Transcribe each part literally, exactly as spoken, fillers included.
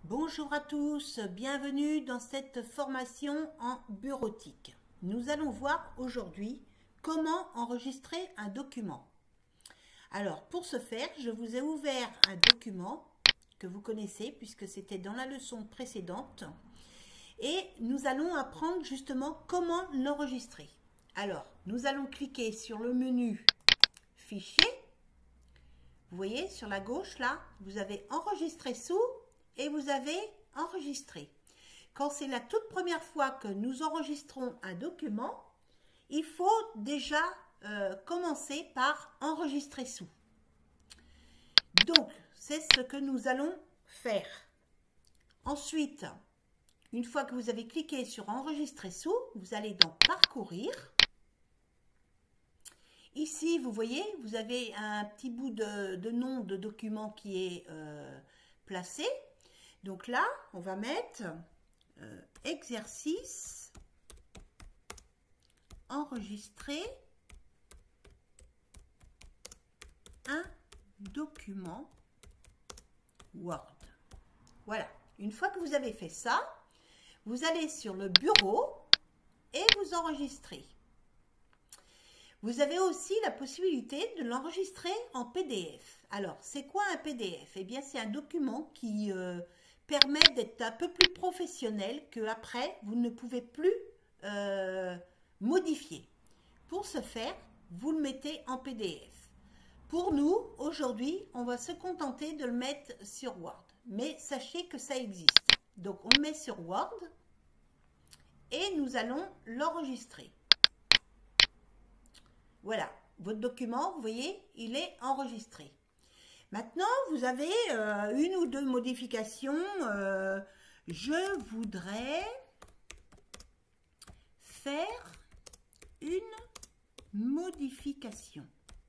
Bonjour à tous, bienvenue dans cette formation en bureautique. Nous allons voir aujourd'hui comment enregistrer un document. Alors pour ce faire, je vous ai ouvert un document que vous connaissez puisque c'était dans la leçon précédente et nous allons apprendre justement comment l'enregistrer. Alors nous allons cliquer sur le menu Fichier. Vous voyez sur la gauche là, vous avez enregistré sous et vous avez enregistré. Quand c'est la toute première fois que nous enregistrons un document, il faut déjà euh, commencer par enregistrer sous. Donc, c'est ce que nous allons faire. Ensuite, une fois que vous avez cliqué sur enregistrer sous, vous allez dans parcourir. Ici, vous voyez, vous avez un petit bout de, de nom de document qui est euh, placé. Donc là, on va mettre euh, exercice, enregistrer un document Word. Voilà. Une fois que vous avez fait ça, vous allez sur le bureau et vous enregistrez. Vous avez aussi la possibilité de l'enregistrer en P D F. Alors, c'est quoi un P D F? Eh bien, c'est un document qui euh, permet d'être un peu plus professionnel qu'après, vous ne pouvez plus euh, modifier. Pour ce faire, vous le mettez en P D F. Pour nous, aujourd'hui, on va se contenter de le mettre sur Word. Mais sachez que ça existe. Donc, on le met sur Word et nous allons l'enregistrer. Voilà, votre document, vous voyez, il est enregistré. Maintenant, vous avez euh, une ou deux modifications. Euh, je voudrais faire une modification.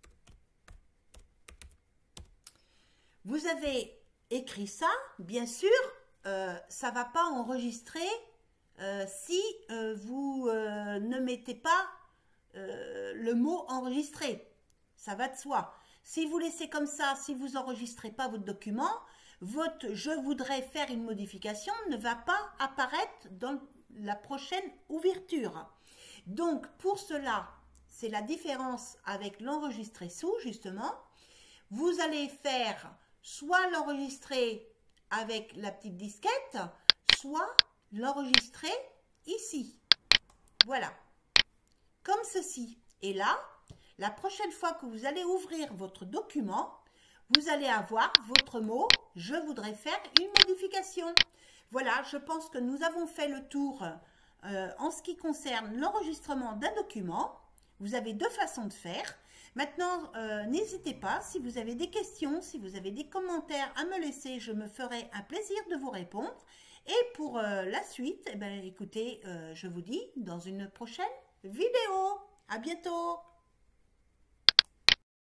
Vous avez écrit ça, bien sûr, euh, ça ne va pas enregistrer euh, si euh, vous euh, ne mettez pas Euh, le mot enregistré, ça va de soi. Si vous laissez comme ça, si vous n'enregistrez pas votre document, votre je voudrais faire une modification ne va pas apparaître dans la prochaine ouverture. Donc pour cela, c'est la différence avec l'enregistrer sous justement. Vous allez faire soit l'enregistrer avec la petite disquette, soit l'enregistrer ici. Voilà. Comme ceci. Et là, la prochaine fois que vous allez ouvrir votre document, vous allez avoir votre mot « Je voudrais faire une modification ». Voilà, je pense que nous avons fait le tour euh, en ce qui concerne l'enregistrement d'un document. Vous avez deux façons de faire. Maintenant, euh, n'hésitez pas, si vous avez des questions, si vous avez des commentaires à me laisser, je me ferai un plaisir de vous répondre. Et pour euh, la suite, eh bien, écoutez, euh, je vous dis dans une prochaine vidéo. À bientôt.